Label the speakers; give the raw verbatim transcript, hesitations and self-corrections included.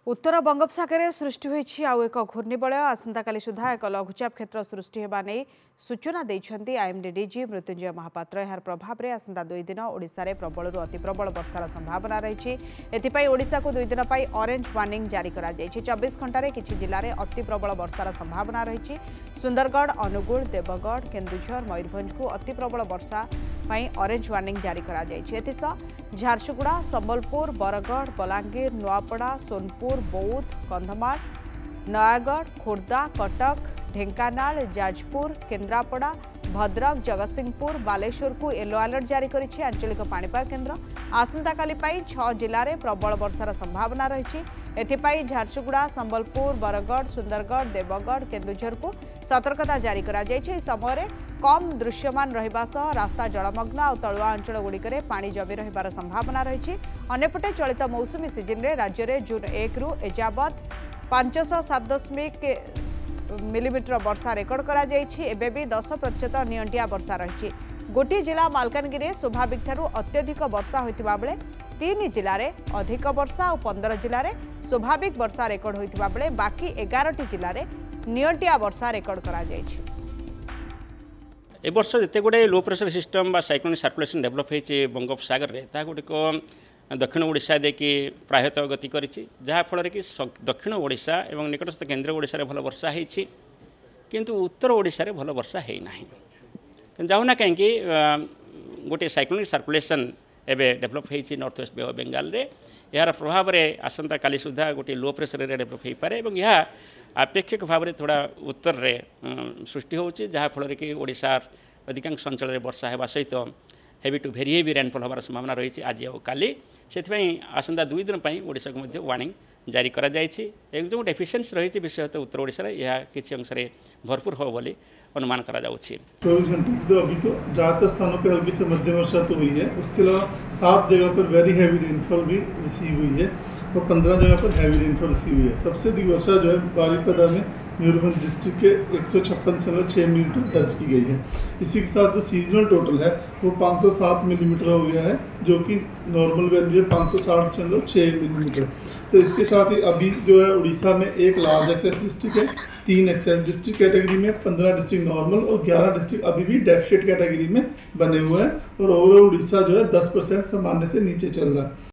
Speaker 1: उत्तर बंगोपसागर सृष्टि होईछि आउ एक घूर्णिबलय आसंता काली सुधा एक लघुचाप क्षेत्र सृष्टि होगा नहीं सूचना देइछन्ती आईएमडी डीजी मृत्युंजय महापात्र। यार प्रभाव में आसंता दुई दिन ओडिशा रे प्रबल अति प्रबल वर्षार संभावना रही। एथिपाई ओडिशा को दुई दिन पाई ऑरेंज वार्निंग जारी करा जायछि। चौबीस घंटा किछि जिले में अति प्रबल वर्षार संभावना रही। सुंदरगढ़, अनुगुल, देवगढ़, केन्दुझर, मयूरभंज को अति प्रबल वर्षा ऑरेंज वार्निंग जारी करा जायछि। एथिसह झारसुगुड़ा, संबलपुर, बरगढ़, बलांगीर, नुआपड़ा, सोनपुर, बौद्ध, कंधमाल, नयागढ़, खोर्धा, कटक, ढेंकानाल, जाजपुर, केन्द्रापड़ा, भद्रक, जगतसिंहपुर, बालेश्वर को येलो अलर्ट जारी करिछि आंचलिक पाणीपाग केन्द्र। आसंता काली पाई छह जिले में प्रबल वर्षार संभावना रही। एथिपाई झारसुगुड़ा, संबलपुर, बरगढ़, सुंदरगढ़, देवगढ़, केन्दुझर को सतर्कता जारी करा जायछि। समय कम दृश्यमान रहिबा सह रास्ता जलमग्न और तलुआ अंचल गुड़िकरे पानी जमी रहिबार संभावना रही। अन्यपटे चलित मौसुमी सीजन रे राज्य में जून एक रु एजावत पांचश सात दशमिक मिलीमीटर वर्षा रेकर्ड करा जायछि। एबे भी दस प्रतिशत नियंटिया वर्षा रही। गोटी जिला मालकानगिरी स्वाभाविक ठारू अत्यधिक वर्षा होइतिबा बेले तीन जिले में अधिक वर्षा और पंद्रह जिले में स्वाभाविक वर्षा रेकर्ड होइतिबा बेले बाकी एगार जिले में नियंटिया वर्षा रेकर्ड करा जायछि।
Speaker 2: ए वर्ष जिते गुड़े लो प्रेशर सिस्टम बा साइक्लोनिक सर्कुलेशन डेभलप होती बंगोपसागर में ता गुड़िक दक्षिण ओडिशा देखी प्रायतः गति करिछि, जहाँ फल कि दक्षिण ओडिशा एवं निकटस्थ केन्द्र ओडिशा रे भल वर्षा होइछि, किंतु उत्तर ओडिशा रे भल वर्षा है ना। जाऊना कहीं गोटे साइक्लोनिक सर्कुलेशन एवं डेभलप होती north west bay of Bengal रे। यार प्रभाव में आसंता काली सुधा गोटे लो प्रेशर एरिया डेभलप हो पारे और यह अपेक्षिक भाव में थोड़ा उत्तर रे सृष्टि होची, जहाँ फल कि ओडिशार अधिकांश अंचल वर्षा होगा सहित heavy to very heavy rainfall होवार संभावना रही आज और काली। से आसंता दुई दिन पर ओडिशा को वार्निंग जारी करा जायछि। एक जो डेफिशिएंसी रही विशेषतः उत्तर ओडिशा रे यह किसी अंश में भरपूर हो बोली अनुमान करा जाउछि।
Speaker 3: चौबीस घंटे तो अभी तो ज़्यादातर स्थानों पर हल्की से मध्यम वर्षा तो हुई है। उसके अलावा सात जगह पर वेरी हैवी रेनफॉल भी रिसीव हुई है और पंद्रह जगह पर हैवी रेनफॉल रिसीव हुई है। सबसे अधिक वर्षा जो है बारिपदा में मयूरभंज डिस्ट्रिक्ट के एक सौ छप्पन दशमलव छः मिलीमीटर दर्ज की गई है। इसी के साथ जो सीजनल टोटल है वो पाँच सौ सात मिलीमीटर हो गया है, जो कि नॉर्मल वैल्यू है पाँच सौ साठ दशमलव छः मिलीमीटर। तो इसके साथ ही अभी जो है उड़ीसा में एक लार्ज एक्सेस डिस्ट्रिक्ट है, तीन एक्सेस डिस्ट्रिक्ट कैटेगरी में, पंद्रह डिस्ट्रिक्ट नॉर्मल और ग्यारह डिस्ट्रिक्ट अभी भी डेफिशिएंट कैटेगरी में बने हुए हैं और ओवरऑल उड़ीसा जो है दस परसेंट सामान्य से नीचे चल रहा है।